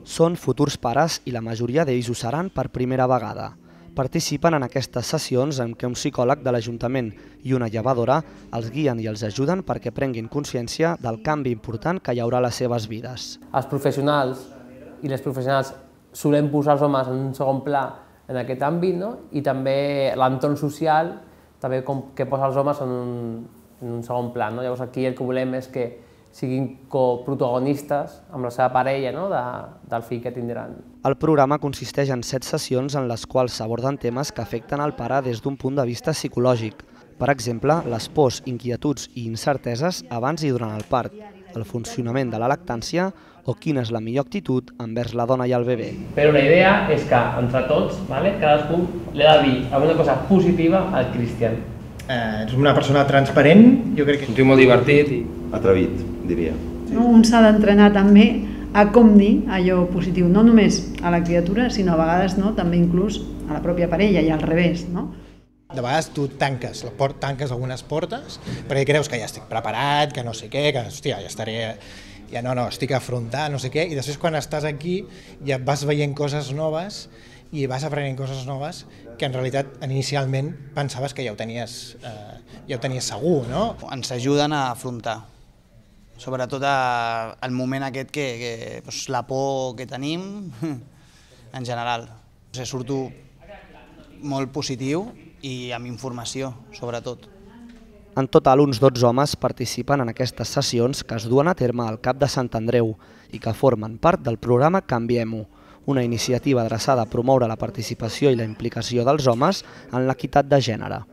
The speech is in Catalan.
Són futurs pares i la majoria d'ells ho seran per primera vegada. Participen en aquestes sessions en què un psicòleg de l'Ajuntament i una llevadora els guien i els ajuden perquè prenguin consciència del canvi important que hi haurà a les seves vides. Els professionals i les professionals solem posar els homes en un segon pla en aquest àmbit, no? I també l'entorn social també que posa els homes en un segon pla. No? Llavors aquí el que volem és que siguin coprotagonistes amb la seva parella, no? del fill que tindran. El programa consisteix en 7 sessions en les quals s'aborden temes que afecten el pare des d'un punt de vista psicològic. Per exemple, les pors, inquietuds i incerteses abans i durant el part, el funcionament de la lactància o quina és la millor actitud envers la dona i el bebè. Però la idea és que entre tots, cadascú li ha de dir alguna cosa positiva al Cristian. És una persona transparent, jo crec que... Un tio molt divertit i... atrevit, diria. Un s'ha d'entrenar també a com dir allò positiu, no només a la criatura, sinó a vegades també inclús a la pròpia parella i al revés. De vegades tu tanques algunes portes perquè creus que ja estic preparat, que no sé què, que hòstia, ja estaré... Ja no, estic afrontant, no sé què, i després quan estàs aquí ja vas veient coses noves i vas aprenent coses noves que en realitat inicialment pensaves que ja ho tenies segur, no? Ens ajuden a afrontar, sobretot al moment aquest que la por que tenim en general. Surto molt positiu i amb informació, sobretot. En total, uns 12 homes participen en aquestes sessions que es duen a terme al CAP de Sant Andreu i que formen part del programa Canviem-ho, una iniciativa adreçada a promoure la participació i la implicació dels homes en l'equitat de gènere.